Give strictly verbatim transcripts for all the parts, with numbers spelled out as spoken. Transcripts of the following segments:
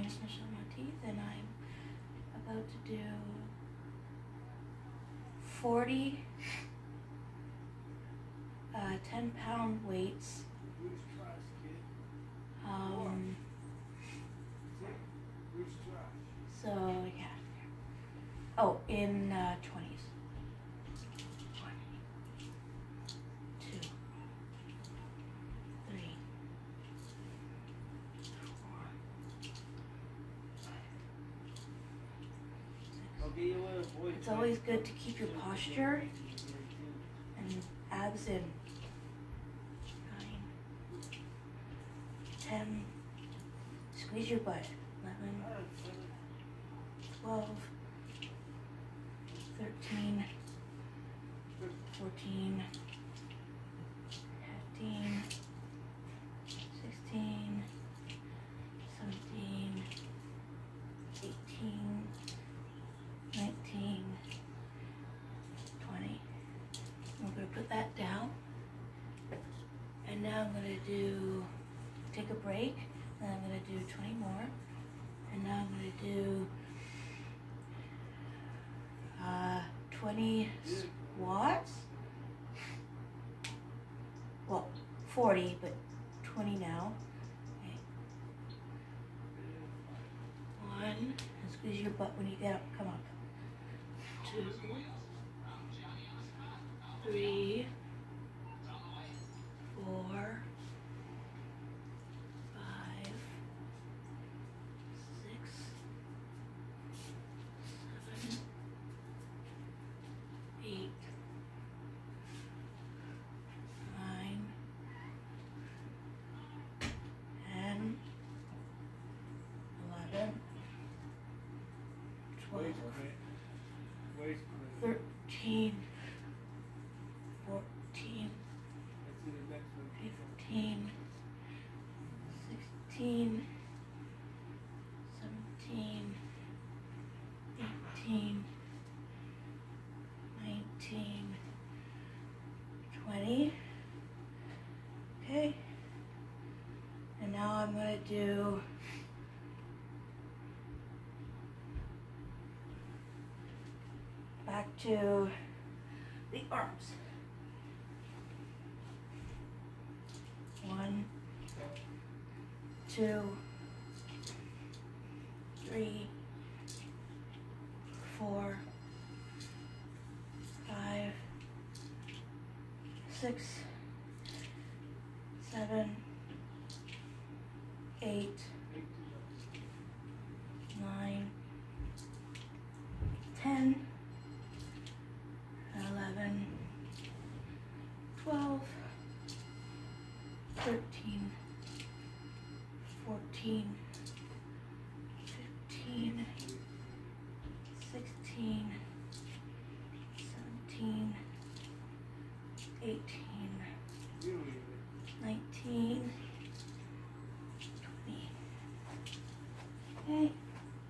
trying to smash out my teeth, and I'm about to do forty uh, ten pound weights. Um, so yeah. Oh, in uh, twenties. One, two, three, four, five, six. It's always good to keep your posture and abs in. Nine, ten. Squeeze your butt. Eleven, twelve. thirteen, fourteen, fifteen, sixteen, seventeen, eighteen, nineteen, twenty. I'm going to put that down. And now I'm going to do, take a break, and I'm going to do twenty more. And now I'm going to do Uh, twenty squats. Well, forty, but twenty now. Okay. One, and squeeze your butt when you get up. Come up. Two, three, four, five, six, seven, eight, nine, ten, eleven, twelve, thirteen, fourteen, fifteen, sixteen, seventeen, eighteen, nineteen, twenty. Okay. And now I'm going to do back to the arms. One, two, three, four, five, six, seven, eight, nine, ten, eleven, twelve, thirteen, fourteen, fifteen, sixteen, seventeen, eighteen, nineteen, twenty. Okay.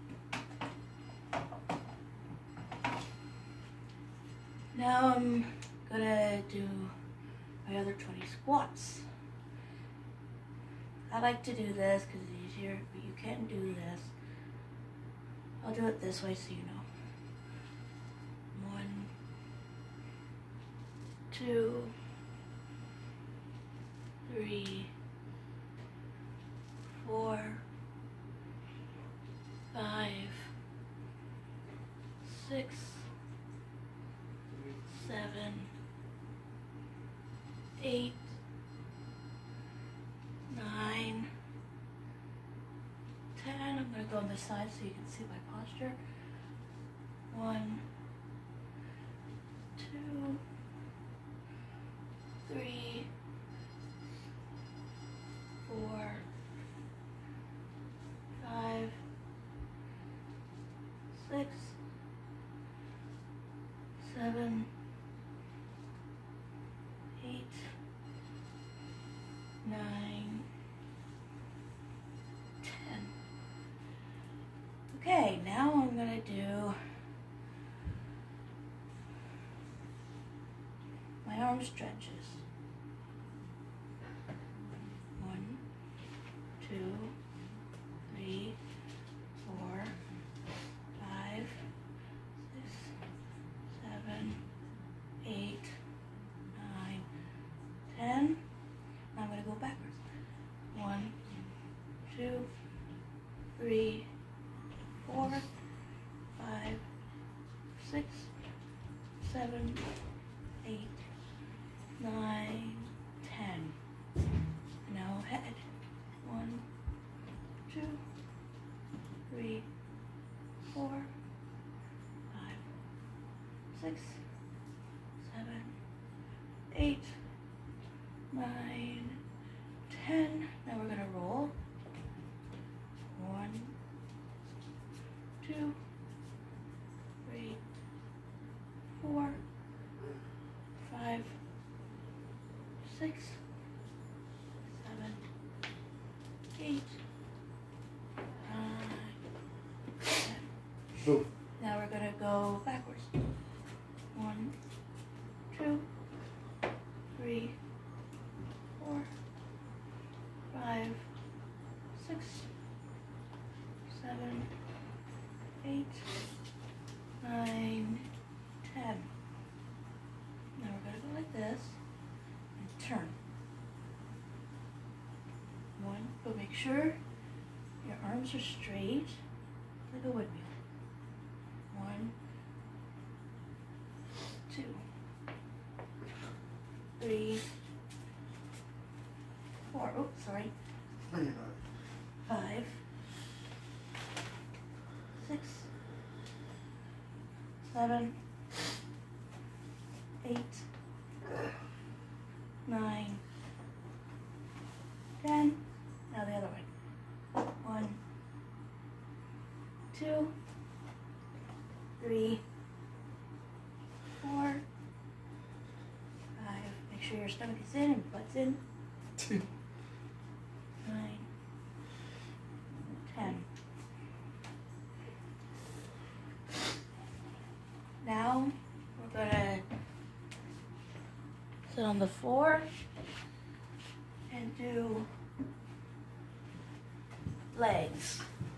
Now I'm gonna do my other twenty squats. I like to do this because it's easier, but you can do this. I'll do it this way so you know. One, two, three, four, five, six, seven, eight, nine, ten. I'm going to go on this side so you can see my posture. One, two, three, four, five, six, seven, eight, nine, ten. Okay, now I'm gonna do my arm stretches. One, two, three, two, three, four, five, six, seven, eight, nine, ten. Now head. One, two, three, four, five, six, seven, eight, nine, ten. Now we're gonna roll. One, two, three, four, five, six, seven, eight, nine, ten. Move. Now we're gonna go backwards. One, two, three, four, five, six, seven, eight, nine, ten. Now we're gonna go like this and turn. One, but make sure your arms are straight like a windmill. One, two, three, four, oh, sorry, No, you're not. five, six, seven, eight, nine, ten. Now the other way. One, two, three, four, five. Make sure your stomach is in and butt's in. Nine, ten. Now we're gonna sit on the floor and do legs.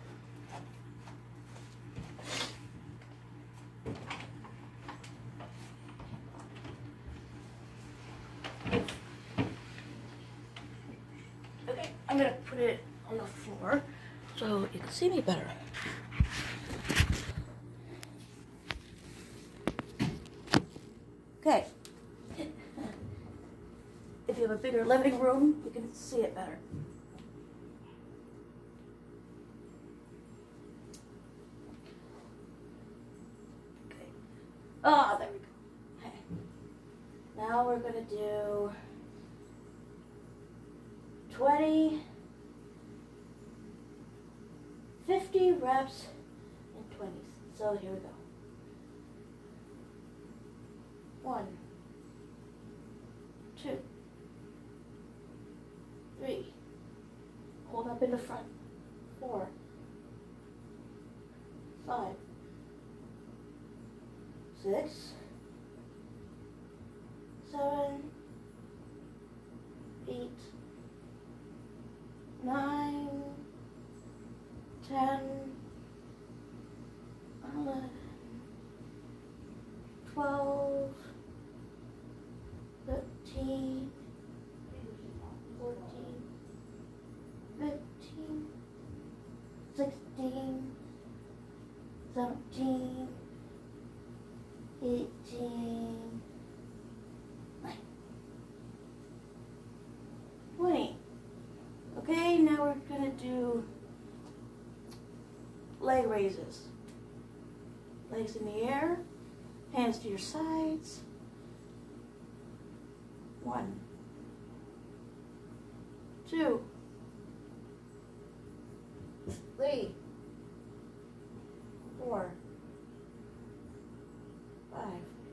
Okay, I'm gonna put it on the floor so you can see me better. Okay. If you have a bigger living room, you can see it better. Okay. Ah, there we go. Okay. Now we're gonna do twenty, fifty reps in twenties. So here we go. One, two, three, hold up in the front, four, five, six, seven, eight, nine, ten, eleven, twelve, thirteen, fourteen, fifteen, sixteen, seventeen, eighteen, nineteen, twenty. Okay, now we're gonna do leg raises. Legs in the air, hands to your sides. One, two, three, four, five,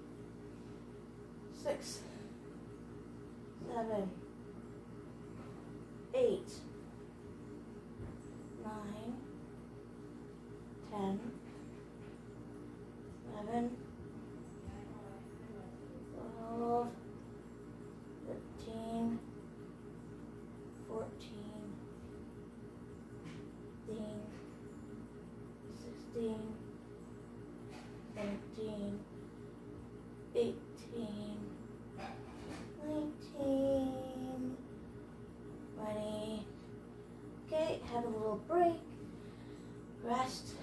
six, seven, eight, nine, ten, eleven, twelve, thirteen, fourteen, fifteen, sixteen, seventeen, eighteen, nineteen, twenty. Okay, have a little break, rest.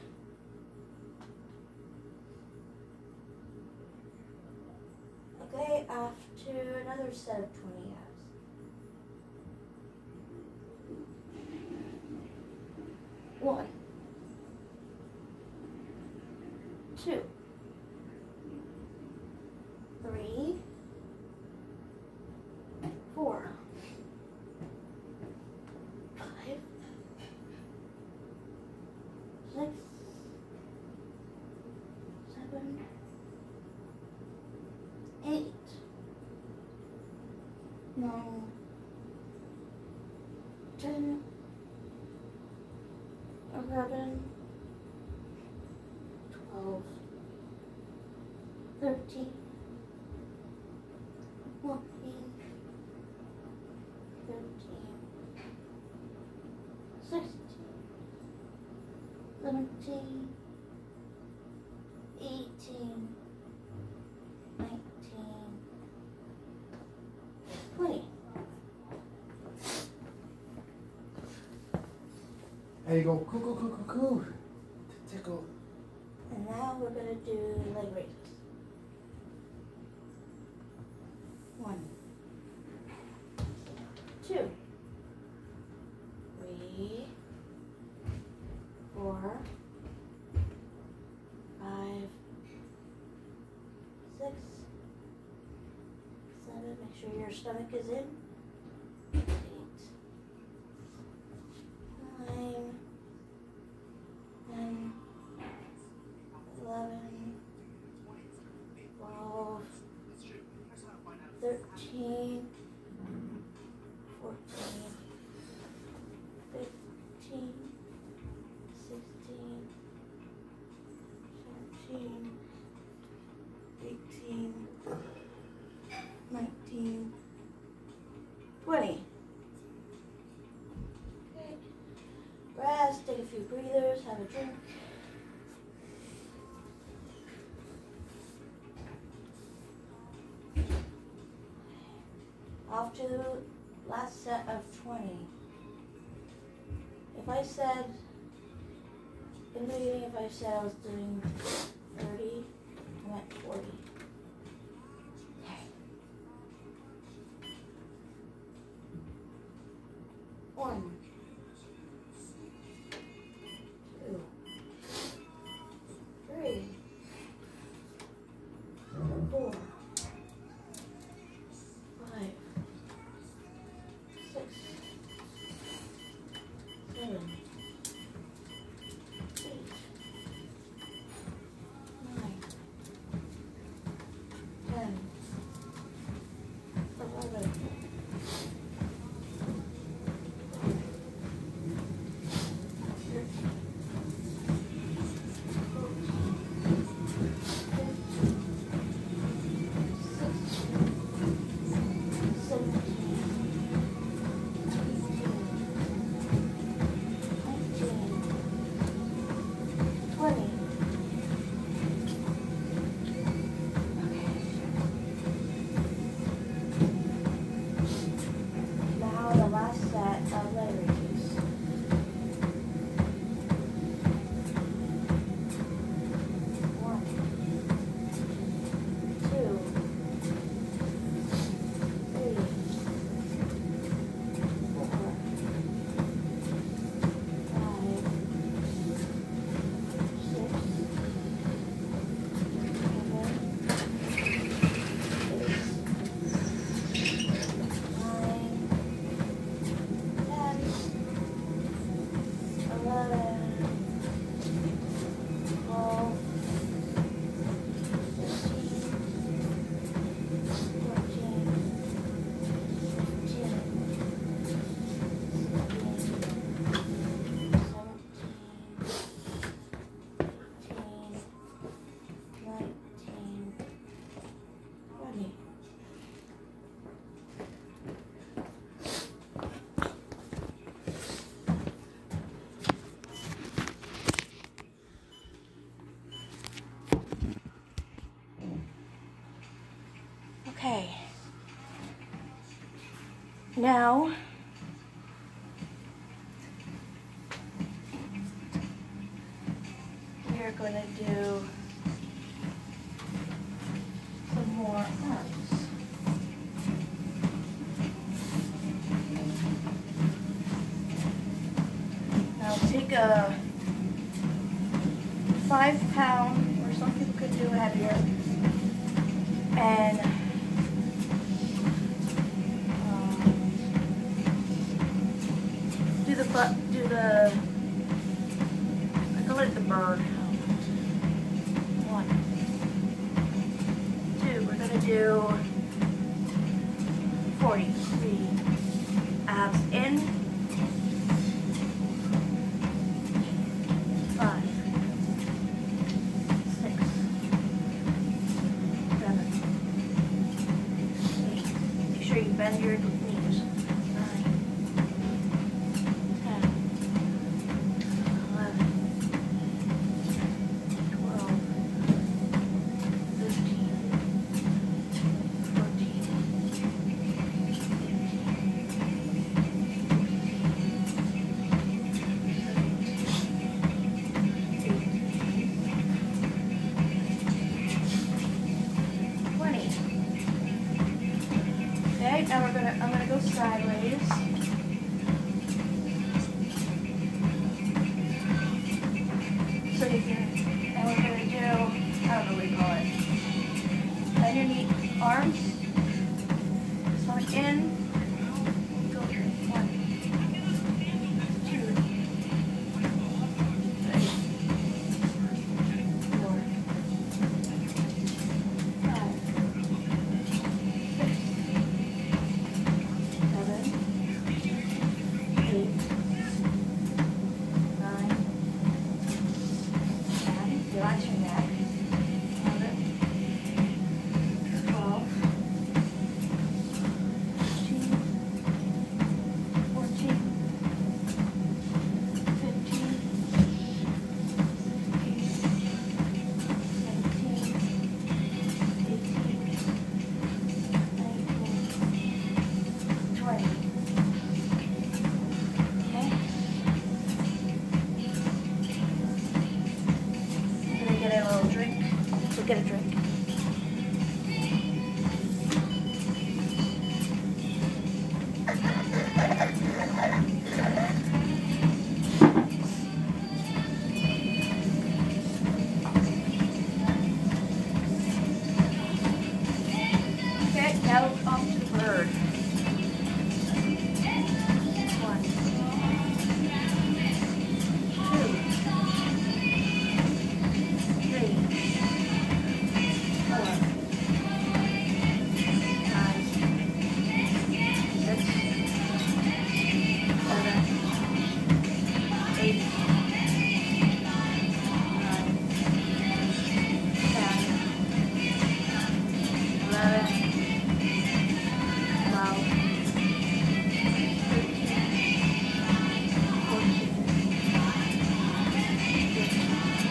Okay, after another set of twenty abs. One, two, three, four, five, six, seven, eight, nine, ten, eleven, twelve, thirteen, fourteen, fifteen, sixteen, seventeen, eighteen, nineteen, twenty. There you go, coo coo coo coo coo. Tickle. And now we're going to do leg raises. One, two, three, four, five, six, seven. Make sure your stomach is in. Eight, nine, ten, eleven, twelve, thirteen, fourteen, fifteen, sixteen, seventeen, eighteen, nineteen, twenty. Okay. Rest, take a few breathers, have a drink. Off to the last set of twenty. If I said, in the beginning, if I said I was doing thirty, I meant forty. Okay. One, two, three, four, five, six, seven, eight, nine, ten, eleven, thirteen, Okay. Now, are going to do some more arms. Now take a five pound, or some people could do heavier, and um, do the butt, do the, I call it the bird. One, two, we're gonna do forty-three abs in, five, six, seven, eight. Make sure you bend your knees. Nine, ten, eleven, twelve, fifteen, fourteen, twenty. Okay, now we're gonna I'm gonna go sideways. So you can, and we're gonna do, I don't know what you call it. Bend your knee, arms. This one in. Go here. One, two, three, four, five, six, seven, eight, nine, ten. Relax your neck. eleven, twelve, thirteen, fourteen, fifteen, sixteen, seventeen, eighteen, nineteen, twenty. Okay? I'm gonna get a little drink. We'll get a drink. Okay, now off to the bird. One, two, three, four, five, six, seven, eight, nine, ten, eleven, twelve, thirteen, fourteen, fifteen,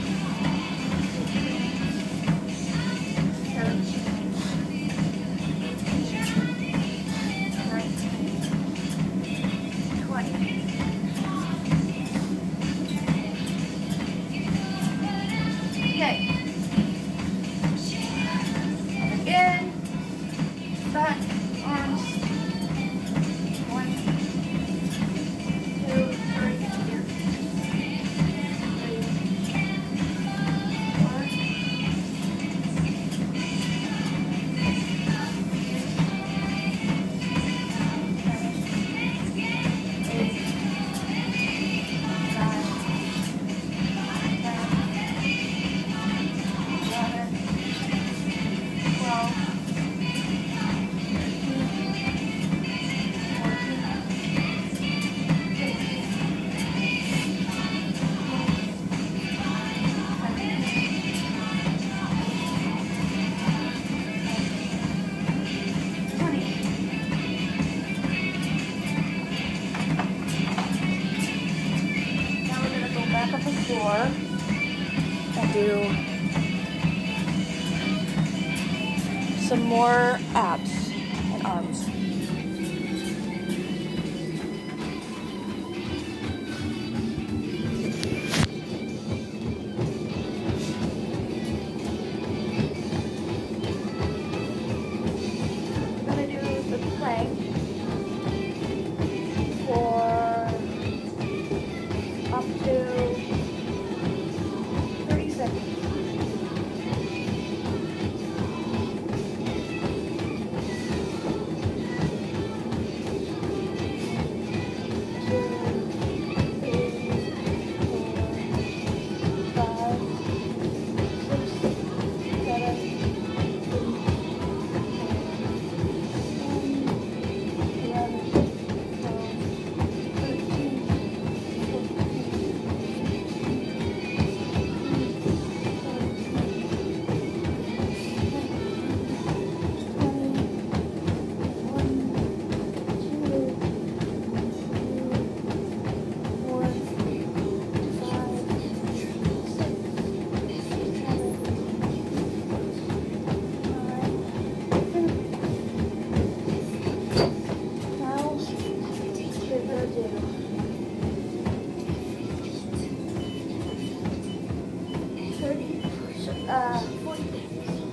seventeen, eighteen, nineteen, twenty. Okay. Again, back, arms. One, two, three, here. Three, four, eight, nine, ten, eleven, twelve, back up the floor and do some more abs and arms. gonna do thirty, uh, forty minutes.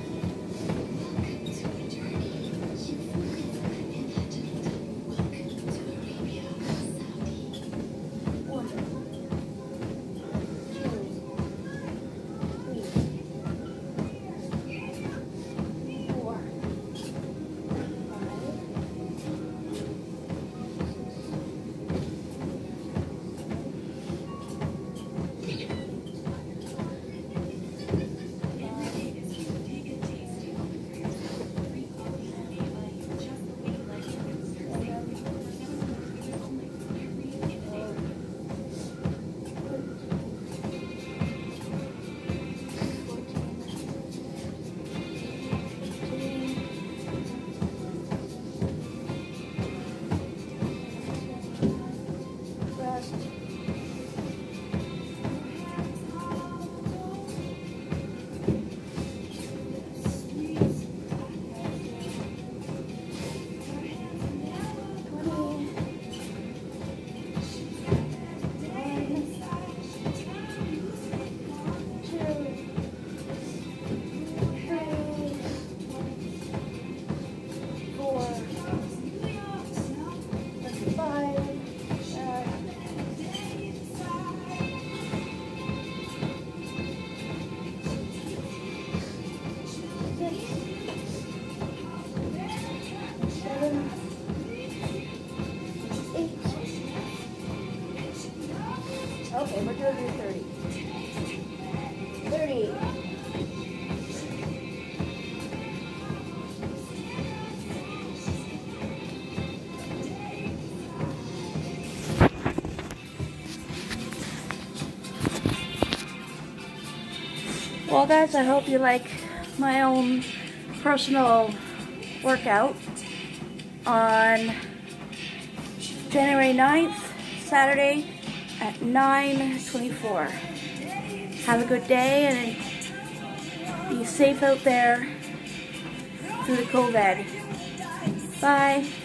Okay, we're gonna do thirty. thirty. Well guys, I hope you like my own personal workout on January ninth, Saturday at nine twenty-four. Have a good day and be safe out there through the COVID. Bye.